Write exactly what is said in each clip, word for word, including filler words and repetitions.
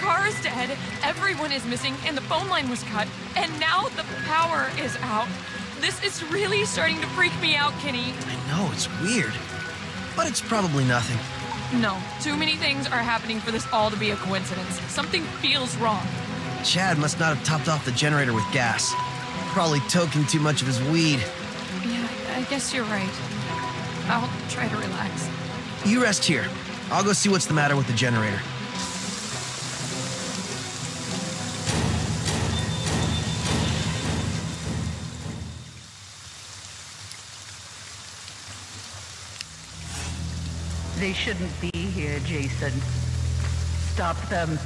car is dead, everyone is missing, and the phone line was cut, and now the power is out. This is really starting to freak me out, Kenny. I know, it's weird. But it's probably nothing. No, too many things are happening for this all to be a coincidence. Something feels wrong. Chad must not have topped off the generator with gas. Probably toking too much of his weed. Yeah, I guess you're right. I'll try to relax. You rest here. I'll go see what's the matter with the generator. They shouldn't be here, Jason. Stop them.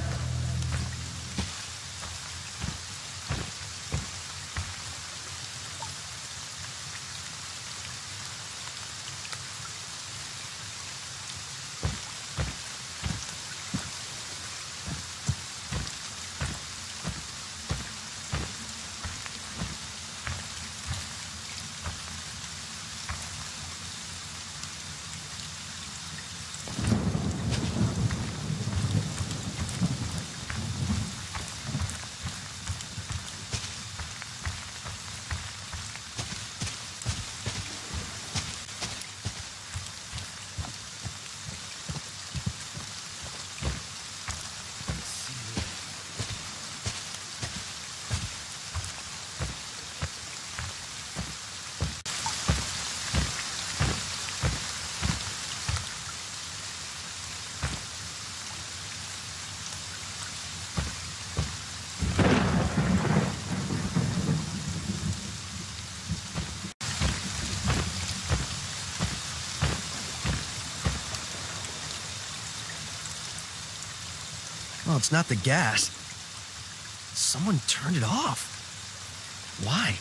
Well, it's not the gas. Someone turned it off. Why?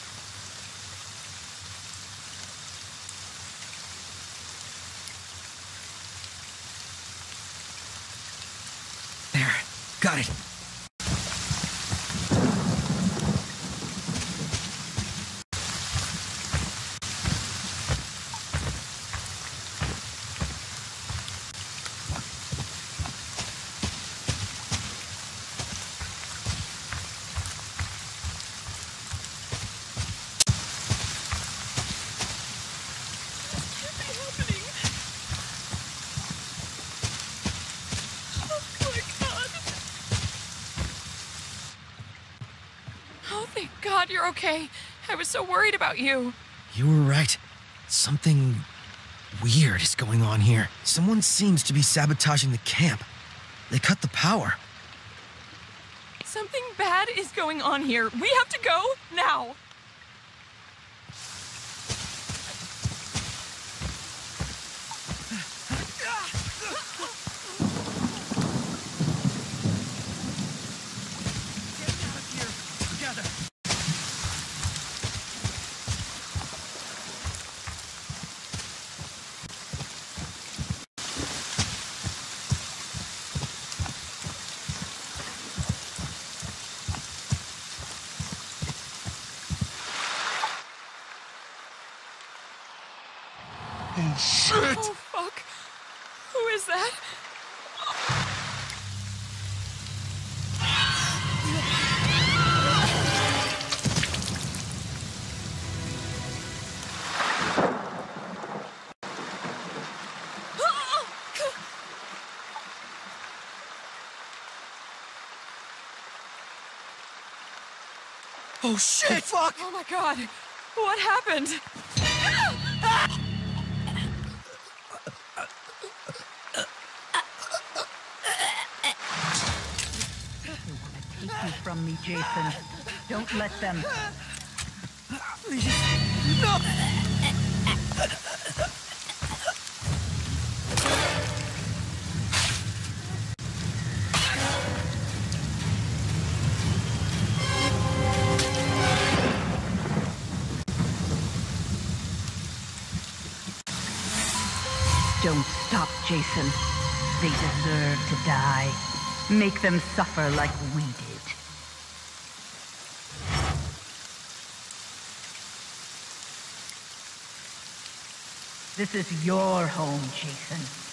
There. Got it. God, you're okay. I was so worried about you. You were right. Something weird is going on here. Someone seems to be sabotaging the camp. They cut the power. Something bad is going on here. We have to go now. Oh, shit! Oh, fuck. Who is that? Oh, shit! Fuck! Oh, my God. What happened? Take you from me, Jason. Don't let them. Please, no! Don't stop, Jason. They deserve to die. Make them suffer like we did. This is your home, Jason.